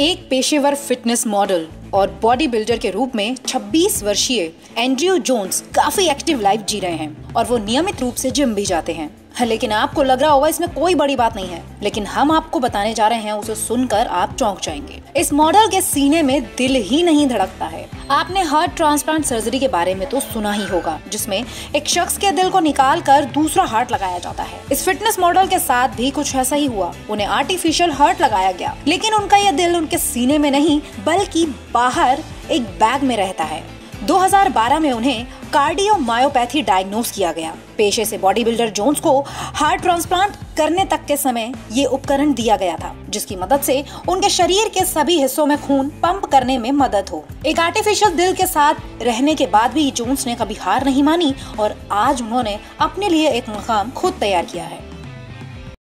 एक पेशेवर fitness model और बॉडी बिल्डर के रूप में 26 वर्षीय एंड्रयू जोन्स काफी एक्टिव लाइफ जी रहे हैं और वो नियमित रूप से जिम भी जाते हैं। लेकिन आपको लग रहा होगा इसमें कोई बड़ी बात नहीं है, लेकिन हम आपको बताने जा रहे हैं, उसे सुनकर आप चौंक जाएंगे। इस मॉडल के सीने में दिल ही नहीं धड़कता है। आपने हार्ट ट्रांसप्लांट सर्जरी के बारे में तो सुना ही होगा, जिसमें एक शख्स के दिल को निकाल कर दूसरा हार्ट लगाया जाता है। इस फिटनेस मॉडल के साथ भी कुछ ऐसा ही हुआ। उन्हें आर्टिफिशियल हार्ट लगाया गया, लेकिन उनका यह दिल उनके सीने में नहीं बल्कि बाहर एक बैग में रहता है। 2012 में उन्हें कार्डियोमायोपैथी डायग्नोस किया गया। पेशे से बॉडी बिल्डर जोन्स को हार्ट ट्रांसप्लांट करने तक के समय ये उपकरण दिया गया था, जिसकी मदद से उनके शरीर के सभी हिस्सों में खून पंप करने में मदद हो। एक आर्टिफिशियल दिल के साथ रहने के बाद भी जोन्स ने कभी हार नहीं मानी और आज उन्होंने अपने लिए एक मुकाम खुद तैयार किया है।